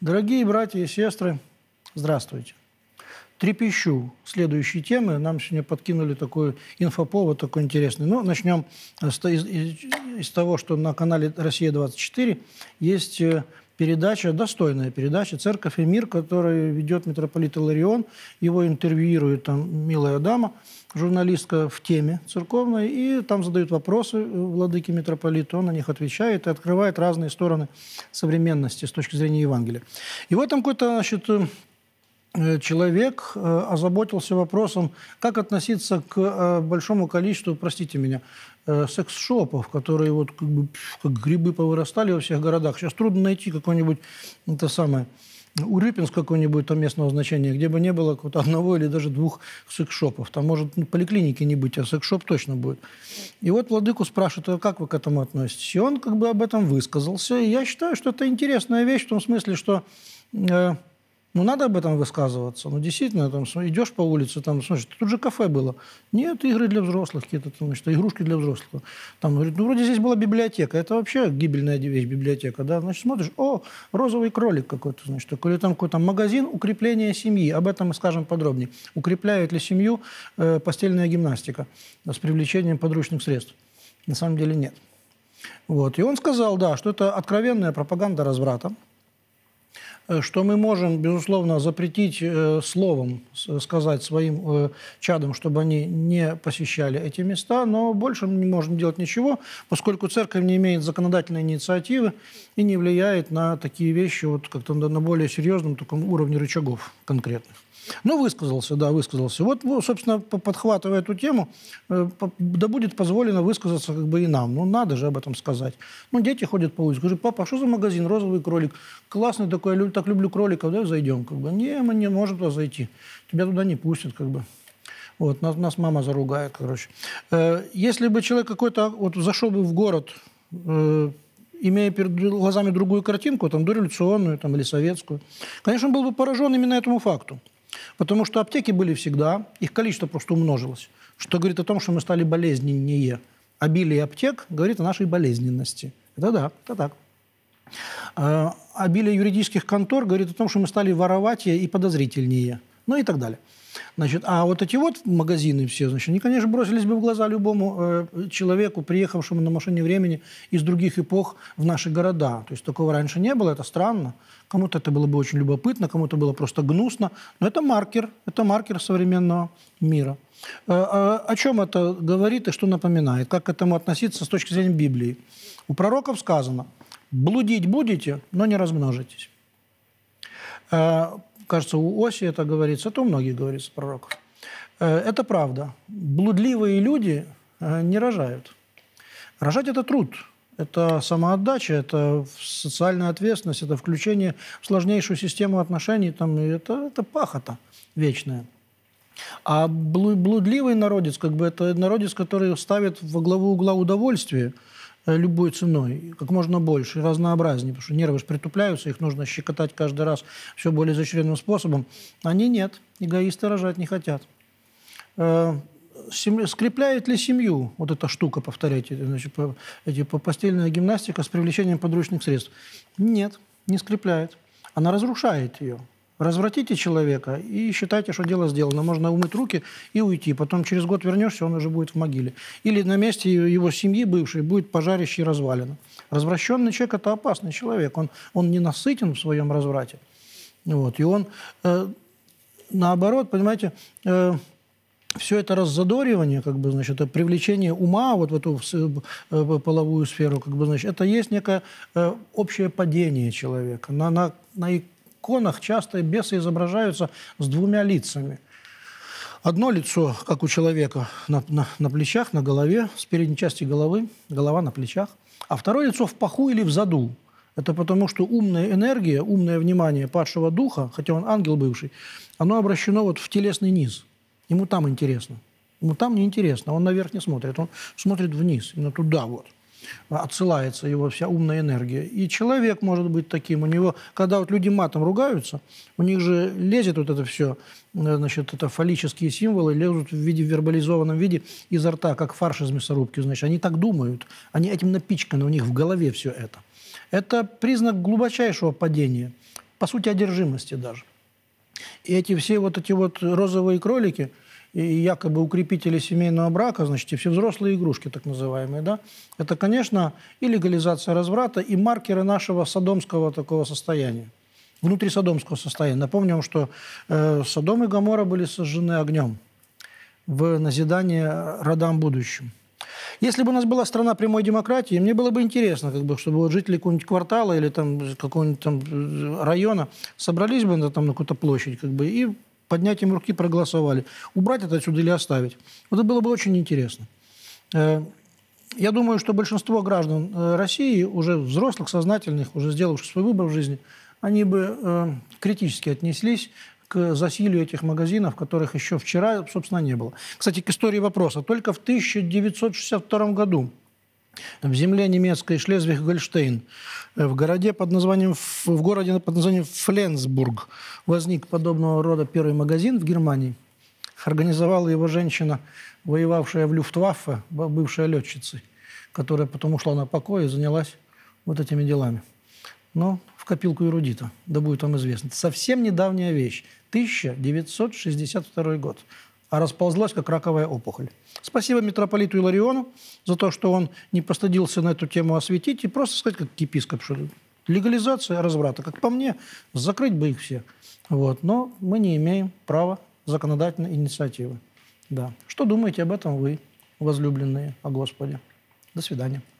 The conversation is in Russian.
Дорогие братья и сестры, здравствуйте. Трепещу следующей темы. Нам сегодня подкинули такой инфоповод, такой интересный. Ну, начнем из того, что на канале «Россия-24» есть передача, достойная передача «Церковь и мир», которую ведет митрополит Иларион. Его интервьюирует там милая дама, журналистка в теме церковной, и там задают вопросы владыке митрополиту, он на них отвечает и открывает разные стороны современности с точки зрения Евангелия. И вот там какой-то, значит, человек озаботился вопросом, как относиться к большому количеству, простите меня, секс-шопов, которые вот как грибы повырастали во всех городах. Сейчас трудно найти какой-нибудь, это самое, Урюпинск какой-нибудь там местного значения, где бы не было какого-то одного или даже двух секс-шопов. Там может поликлиники не быть, а секс-шоп точно будет. И вот владыку спрашивают, а как вы к этому относитесь? И он как бы об этом высказался. И я считаю, что это интересная вещь в том смысле, что ну, надо об этом высказываться. Ну, действительно, там, идешь по улице, там, смотришь, тут же кафе было. Нет, игры для взрослых какие-то, там, значит, игрушки для взрослых. Там, говорит, ну, вроде здесь была библиотека. Это вообще гибельная вещь, библиотека, да? Значит, смотришь, о, розовый кролик какой-то, значит, такой, или там какой-то магазин укрепления семьи. Об этом мы скажем подробнее. Укрепляет ли семью постельная гимнастика с привлечением подручных средств? На самом деле нет. Вот. И он сказал, да, что это откровенная пропаганда разврата, что мы можем, безусловно, запретить словом сказать своим чадам, чтобы они не посещали эти места, но больше мы не можем делать ничего, поскольку церковь не имеет законодательной инициативы и не влияет на такие вещи вот как-то на более серьезном таком уровне рычагов конкретных. Ну, высказался, да, высказался. Вот, собственно, подхватывая эту тему, да будет позволено высказаться как бы и нам. Ну, надо же об этом сказать. Ну, дети ходят по улице, говорят, папа, а что за магазин, розовый кролик? Классный такой, я так люблю кроликов, да, зайдем. Как бы. Не, мы не можем туда зайти. Тебя туда не пустят, как бы. Вот, нас мама заругает, короче. Если бы человек какой-то вот зашел бы в город, имея перед глазами другую картинку, там, дореволюционную там, или советскую, конечно, он был бы поражен именно этому факту. Потому что аптеки были всегда, их количество просто умножилось, что говорит о том, что мы стали болезненнее. Обилие аптек говорит о нашей болезненности. Это да, это так. Обилие юридических контор говорит о том, что мы стали вороватее и подозрительнее. Ну и так далее. Значит, а вот эти вот магазины все, значит, они, конечно, бросились бы в глаза любому человеку, приехавшему на машине времени из других эпох в наши города. То есть такого раньше не было, это странно. Кому-то это было бы очень любопытно, кому-то было просто гнусно. Но это маркер современного мира. О чем это говорит и что напоминает? Как к этому относиться с точки зрения Библии? У пророков сказано, блудить будете, но не размножитесь. Кажется, у Оси это говорится, это у многих говорится, пророков. Это правда. Блудливые люди не рожают. Рожать – это труд, это самоотдача, это социальная ответственность, это включение в сложнейшую систему отношений, там, это пахота вечная. А блудливый народец, как бы, это народец, который ставит во главу угла удовольствие любой ценой, как можно больше, и разнообразнее, потому что нервы же притупляются, их нужно щекотать каждый раз все более изощренным способом. Они нет, эгоисты рожать не хотят. Скрепляет ли семью вот эта штука, повторяйте, значит, постельная гимнастика с привлечением подручных средств? Нет, не скрепляет. Она разрушает ее. Развратите человека и считайте, что дело сделано. Можно умыть руки и уйти. Потом через год вернешься, он уже будет в могиле. Или на месте его семьи бывшей будет пожарище и развалено. Развращенный человек – это опасный человек. Он не насытен в своем разврате. Вот. И он, наоборот, понимаете, все это раззадоривание, как бы, значит, это привлечение ума вот в эту половую сферу, как бы, значит, это есть некое общее падение человека. На иконах часто бесы изображаются с двумя лицами. Одно лицо, как у человека, на плечах, на голове, с передней части головы, голова на плечах, а второе лицо в паху или в заду. Это потому, что умная энергия, умное внимание падшего духа, хотя он ангел бывший, оно обращено вот в телесный низ. Ему там интересно. Ему там не интересно, он наверх не смотрит, он смотрит вниз, именно туда вот. Отсылается его вся умная энергия. И человек может быть таким. У него, когда вот люди матом ругаются, у них же лезет вот это все, значит, это фаллические символы лезут в вербализованном виде изо рта, как фарш из мясорубки. Значит, они так думают, они этим напичканы, у них в голове все это. Это признак глубочайшего падения. по сути, одержимости даже. И эти все вот эти вот розовые кролики и якобы укрепители семейного брака, значит, и все взрослые игрушки, так называемые, да, это, конечно, и легализация разврата, и маркеры нашего содомского такого состояния, внутрисодомского состояния. Напомним, что Содом и Гоморра были сожжены огнем в назидание родам будущим. Если бы у нас была страна прямой демократии, мне было бы интересно, как бы, чтобы вот жители какого-нибудь квартала или там, какого-нибудь там района собрались бы там, на какую-то площадь как бы, и поднять им руки проголосовали. Убрать это отсюда или оставить. Вот это было бы очень интересно. Я думаю, что большинство граждан России, уже взрослых, сознательных, уже сделавших свой выбор в жизни, они бы критически отнеслись к засилию этих магазинов, которых еще вчера, собственно, не было. Кстати, к истории вопроса. Только в 1962 году в земле немецкой Шлезвиг-Гольштейн, в городе под названием Фленсбург, возник подобного рода первый магазин в Германии. Организовала его женщина, воевавшая в Люфтваффе, бывшая летчицей, которая потом ушла на покой и занялась вот этими делами. Но в копилку эрудита, да будет вам известно. Это совсем недавняя вещь. 1962 год. А расползлась, как раковая опухоль. Спасибо митрополиту Илариону за то, что он не постыдился на эту тему осветить и просто сказать, как епископ, что легализация разврата, как по мне, закрыть бы их все. Вот. Но мы не имеем права законодательной инициативы. Да. Что думаете об этом вы, возлюбленные о Господе? До свидания.